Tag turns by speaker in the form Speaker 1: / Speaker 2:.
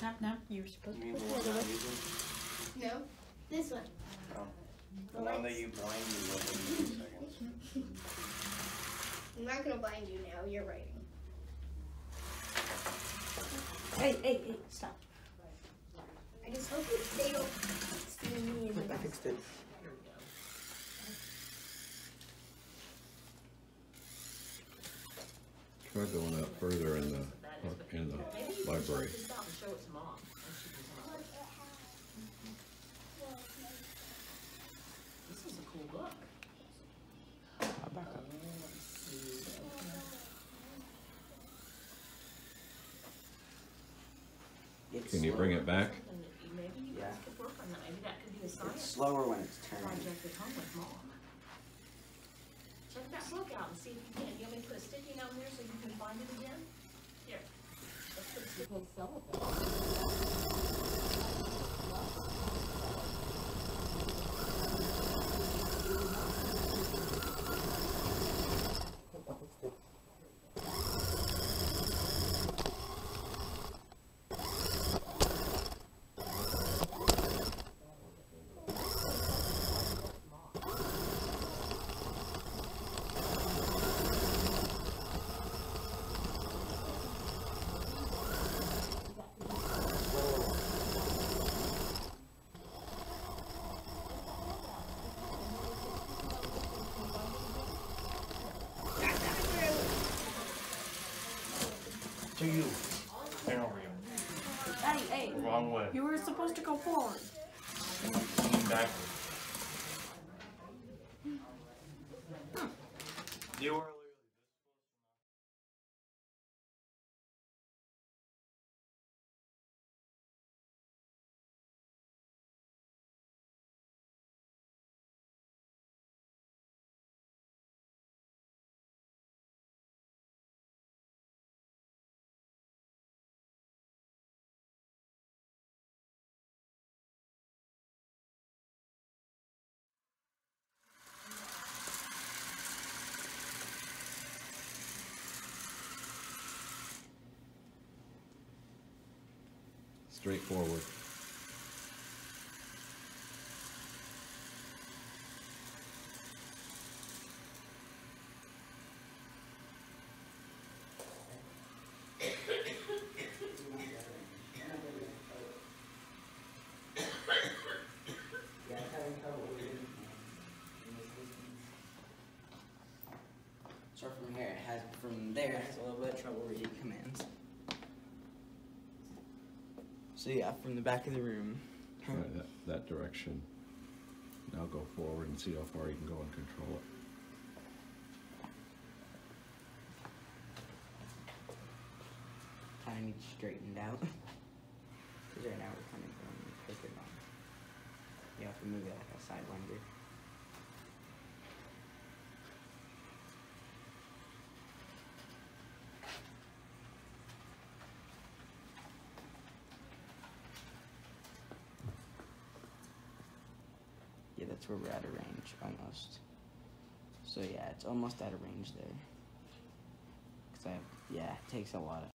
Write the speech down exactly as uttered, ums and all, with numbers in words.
Speaker 1: Tap now. You're supposed to
Speaker 2: You
Speaker 1: put
Speaker 2: mean
Speaker 1: the
Speaker 2: the
Speaker 1: other
Speaker 2: one
Speaker 1: way.
Speaker 2: I'm using?
Speaker 3: No, this one.
Speaker 2: Oh.
Speaker 3: The
Speaker 2: The one that
Speaker 3: lights.
Speaker 2: you blind me with in two seconds.
Speaker 3: I'm not gonna blind you now. You're writing.
Speaker 1: Hey, hey, hey! Stop.
Speaker 3: I just hope they don't see me in the
Speaker 2: I fixed it.
Speaker 4: Try going out further in the in the library.
Speaker 5: This is a cool book.
Speaker 1: I'll back up.
Speaker 2: It's
Speaker 4: Can you bring it back?
Speaker 5: Maybe you guys could work on that. Maybe that could be a
Speaker 2: It's
Speaker 5: science
Speaker 2: slower when it's turning.
Speaker 5: project at home with mom. Check that book out and see if you can. You want me to put a sticky note in there so you can find it again? Here. Let's put a sticky note.
Speaker 2: To you. Turn over you.
Speaker 1: Hey, hey!
Speaker 2: Wrong way.
Speaker 1: You were supposed to go forward.
Speaker 2: Lean backwards. You were
Speaker 4: Straightforward.
Speaker 6: So from here, it has from there it has a little bit of trouble reading commands. So yeah, from the back of the room.
Speaker 4: Try that, that direction. Now go forward and see how far you can go and control it.
Speaker 6: Kind of needs straightened out. Because right now we're kind of going crooked on. You have to move it like a sidewinder. Yeah, that's where we're out of range, almost. So yeah, it's almost out of range there. Cause I have, yeah, it takes a lot of